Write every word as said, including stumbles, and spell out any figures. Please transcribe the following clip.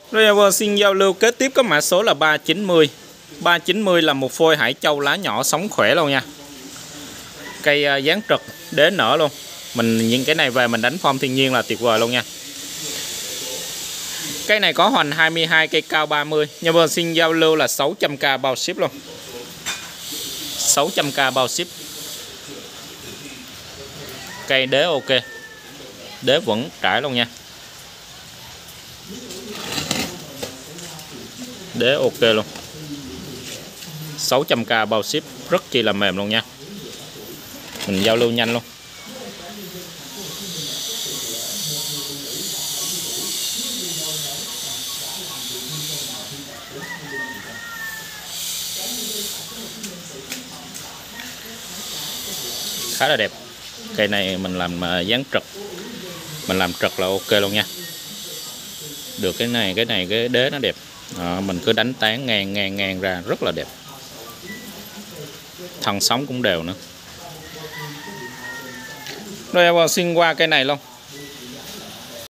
Rồi Ever xin giao lưu kế tiếp có mã số là ba chín mươi. ba chín mươi là một phôi hải châu lá nhỏ sống khỏe luôn nha. Cây dáng trực, đế nở luôn. Mình nhìn cái này về mình đánh form thiên nhiên là tuyệt vời luôn nha. Cây này có hoành hai mươi hai, cây cao ba mươi. Nhưng mà xin giao lưu là sáu trăm k bao ship luôn. sáu trăm k bao ship. Cây đế ok. Đế vẫn trải luôn nha. Đế ok luôn. sáu trăm k bao ship, rất chi là mềm luôn nha. Mình giao lưu nhanh luôn. Khá là đẹp. Cây này mình làm dáng trực, mình làm trực là ok luôn nha. Được cái này, cái này cái đế nó đẹp. Đó, mình cứ đánh tán ngang ngang ngang ra rất là đẹp. Thân sóng cũng đều nữa. Rồi em xin qua cây này luôn.